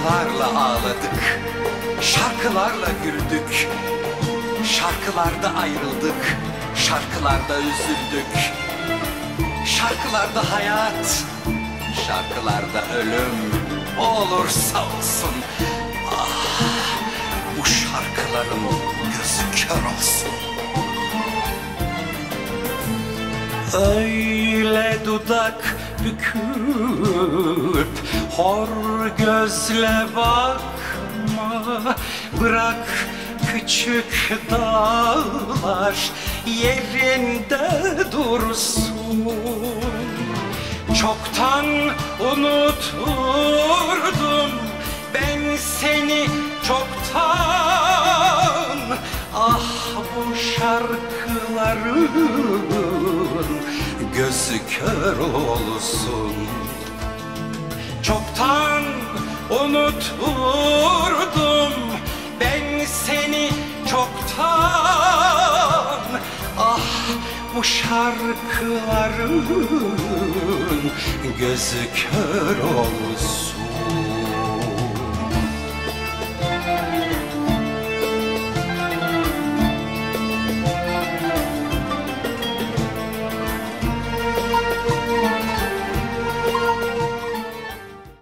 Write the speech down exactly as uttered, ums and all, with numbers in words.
Şarkılarla ağladık, şarkılarla güldük, şarkılarda ayrıldık, şarkılarda üzüldük. Şarkılarda hayat, şarkılarda ölüm, olursa olsun. Ah, bu şarkıların gözü kör olsun. Öyle dudak büküp hor gözle bakma, bırak küçük dağlar yerinde dursun. Çoktan unuturdum ben seni, çoktan. Ah, bu şarkıların gözü kör olsun. Çoktan unuturdum ben seni, çoktan. Ah, bu şarkıların gözü kör olsun.